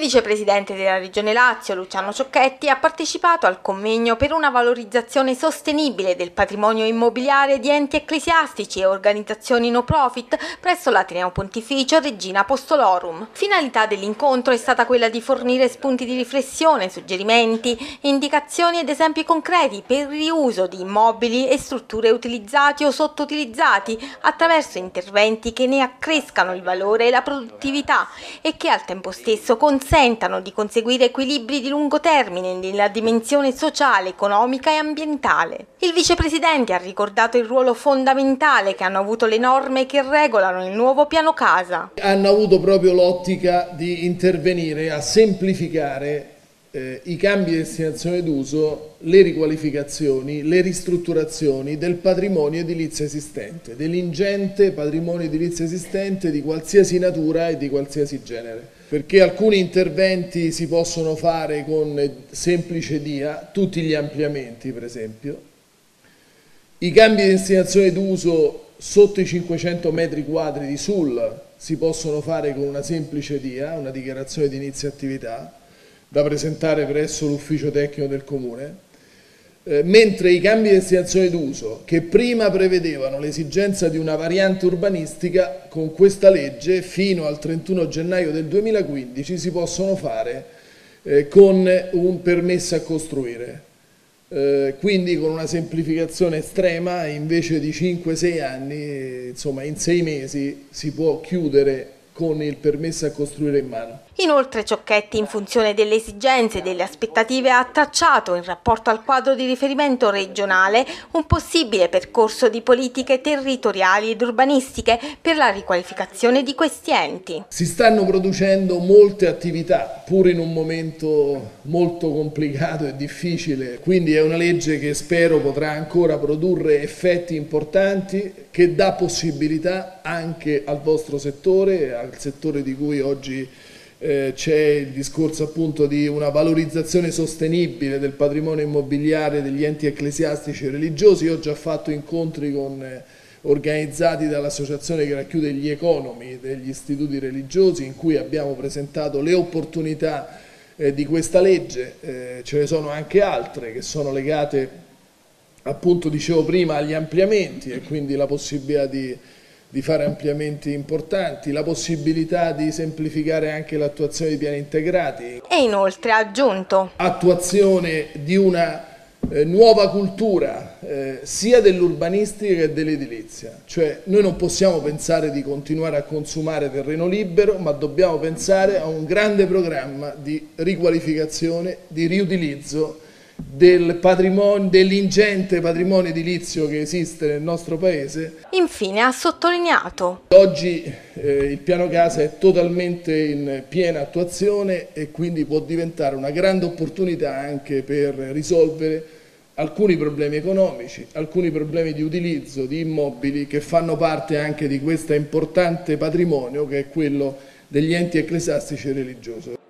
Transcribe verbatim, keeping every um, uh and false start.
vicepresidente della Regione Lazio, Luciano Ciocchetti, ha partecipato al convegno per una valorizzazione sostenibile del patrimonio immobiliare di enti ecclesiastici e organizzazioni no profit presso l'Ateneo Pontificio Regina Apostolorum. Finalità dell'incontro è stata quella di fornire spunti di riflessione, suggerimenti, indicazioni ed esempi concreti per il riuso di immobili e strutture utilizzati o sottoutilizzati attraverso interventi che ne accrescano il valore e la produttività e che al tempo stesso consentano di conseguire equilibri di lungo termine nella dimensione sociale, economica e ambientale. Il vicepresidente ha ricordato il ruolo fondamentale che hanno avuto le norme che regolano il nuovo piano casa. Hanno avuto proprio l'ottica di intervenire a semplificare eh, i cambi di destinazione d'uso, le riqualificazioni, le ristrutturazioni del patrimonio edilizio esistente, dell'ingente patrimonio edilizio esistente di qualsiasi natura e di qualsiasi genere. Perché alcuni interventi si possono fare con semplice D I A, tutti gli ampliamenti per esempio, i cambi di destinazione d'uso sotto i cinquecento metri quadri di S U L si possono fare con una semplice D I A, una dichiarazione di inizio attività, da presentare presso l'ufficio tecnico del Comune, eh, mentre i cambi di destinazione d'uso che prima prevedevano l'esigenza di una variante urbanistica, con questa legge fino al trentuno gennaio del duemilaquindici si possono fare eh, con un permesso a costruire. Eh, quindi con una semplificazione estrema, invece di cinque sei anni, insomma in sei mesi si può chiudere con il permesso a costruire in mano. Inoltre Ciocchetti, in funzione delle esigenze e delle aspettative, ha tracciato, in rapporto al quadro di riferimento regionale, un possibile percorso di politiche territoriali ed urbanistiche per la riqualificazione di questi enti. Si stanno producendo molte attività, pur in un momento molto complicato e difficile, quindi è una legge che spero potrà ancora produrre effetti importanti, che dà possibilità anche al vostro settore, al settore di cui oggi Eh, c'è il discorso appunto di una valorizzazione sostenibile del patrimonio immobiliare degli enti ecclesiastici e religiosi. Io ho già fatto incontri con, eh, organizzati dall'associazione che racchiude gli economi degli istituti religiosi, in cui abbiamo presentato le opportunità eh, di questa legge. Eh, ce ne sono anche altre che sono legate, appunto dicevo prima, agli ampliamenti e quindi la possibilità di di fare ampliamenti importanti, la possibilità di semplificare anche l'attuazione di piani integrati. E inoltre ha aggiunto: attuazione di una eh, nuova cultura eh, sia dell'urbanistica che dell'edilizia, cioè noi non possiamo pensare di continuare a consumare terreno libero, ma dobbiamo pensare a un grande programma di riqualificazione, di riutilizzo del patrimonio, dell'ingente patrimonio edilizio che esiste nel nostro paese. Infine ha sottolineato: oggi eh, il piano casa è totalmente in piena attuazione e quindi può diventare una grande opportunità anche per risolvere alcuni problemi economici, alcuni problemi di utilizzo di immobili che fanno parte anche di questo importante patrimonio che è quello degli enti ecclesiastici e religiosi.